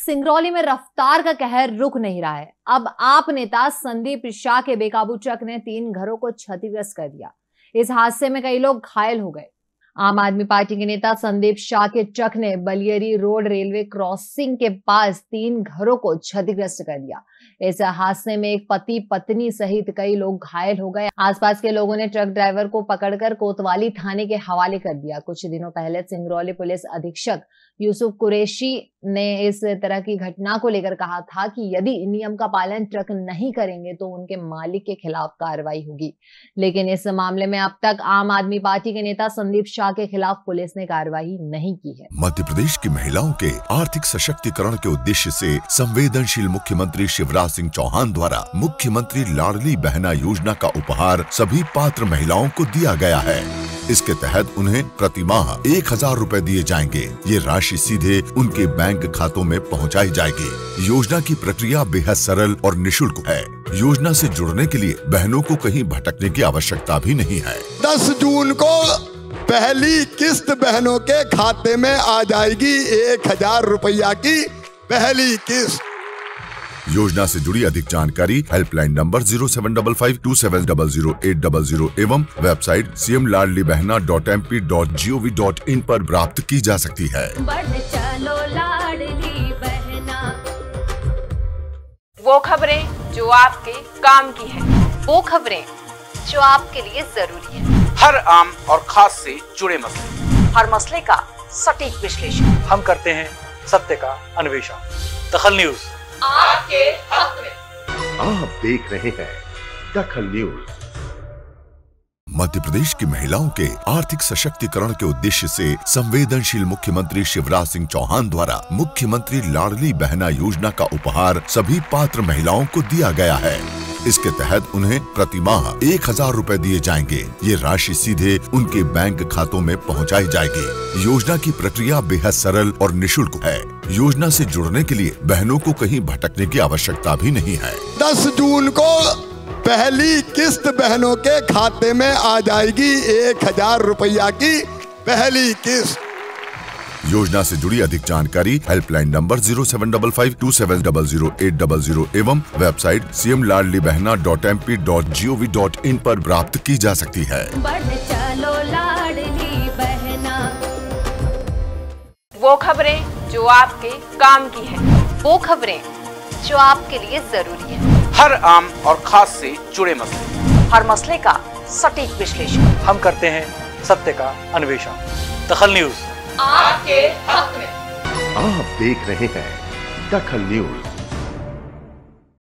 सिंगरौली में रफ्तार का कहर रुक नहीं रहा है। अब आप नेता संदीप शाह के बेकाबू ट्रक ने 3 घरों को क्षतिग्रस्त कर दिया। इस हादसे में कई लोग घायल हो गए। आम आदमी पार्टी के नेता संदीप शाह के ट्रक ने बलियरी रोड रेलवे क्रॉसिंग के पास 3 घरों को क्षतिग्रस्त कर दिया। इस हादसे में एक पति पत्नी सहित कई लोग घायल हो गए। आसपास के लोगों ने ट्रक ड्राइवर को पकड़कर कोतवाली थाने के हवाले कर दिया। कुछ दिनों पहले सिंगरौली पुलिस अधीक्षक यूसुफ कुरैशी ने इस तरह की घटना को लेकर कहा था कि यदि नियम का पालन ट्रक नहीं करेंगे तो उनके मालिक के खिलाफ कार्रवाई होगी। लेकिन इस मामले में अब तक आम आदमी पार्टी के नेता संदीप शाह के खिलाफ पुलिस ने कार्रवाई नहीं की है। मध्य प्रदेश की महिलाओं के आर्थिक सशक्तिकरण के उद्देश्य से संवेदनशील मुख्यमंत्री शिवराज सिंह चौहान द्वारा मुख्यमंत्री लाडली बहना योजना का उपहार सभी पात्र महिलाओं को दिया गया है। इसके तहत उन्हें प्रति माह 1000 रुपए दिए जाएंगे। ये राशि सीधे उनके बैंक खातों में पहुंचाई जाएगी। योजना की प्रक्रिया बेहद सरल और निशुल्क है। योजना से जुड़ने के लिए बहनों को कहीं भटकने की आवश्यकता भी नहीं है। 10 जून को पहली किस्त बहनों के खाते में आ जाएगी। 1000 रुपया की पहली किस्त। योजना से जुड़ी अधिक जानकारी हेल्पलाइन नंबर 07552700800 एवं वेबसाइट cmladlibehna.mp.gov.in पर प्राप्त की जा सकती है। चलो लाडली बहना। वो खबरें जो आपके काम की है, वो खबरें जो आपके लिए जरूरी है। हर आम और खास से जुड़े मसले, हर मसले का सटीक विश्लेषण हम करते हैं, सत्य का अन्वेषण। दखल न्यूज आपके हक में। आप देख रहे हैं दखल न्यूज। मध्य प्रदेश की महिलाओं के आर्थिक सशक्तिकरण के उद्देश्य से संवेदनशील मुख्यमंत्री शिवराज सिंह चौहान द्वारा मुख्यमंत्री लाडली बहना योजना का उपहार सभी पात्र महिलाओं को दिया गया है। इसके तहत उन्हें प्रति माह 1000 रुपए दिए जाएंगे। ये राशि सीधे उनके बैंक खातों में पहुंचाई जाएगी। योजना की प्रक्रिया बेहद सरल और निशुल्क है। योजना से जुड़ने के लिए बहनों को कहीं भटकने की आवश्यकता भी नहीं है। 10 जून को पहली किस्त बहनों के खाते में आ जाएगी। 1000 रुपया की पहली किस्त। योजना से जुड़ी अधिक जानकारी हेल्पलाइन नंबर 07552700800 एवं वेबसाइट cmladlibehna.mp.gov.in पर प्राप्त की जा सकती है। चलो लाडली बहना। वो खबरें जो आपके काम की है, वो खबरें जो आपके लिए जरूरी है। हर आम और खास से जुड़े मसले, हर मसले का सटीक विश्लेषण हम करते हैं, सत्य का अन्वेषण। दखल न्यूज आपके हक में। आप देख रहे हैं दखल न्यूज।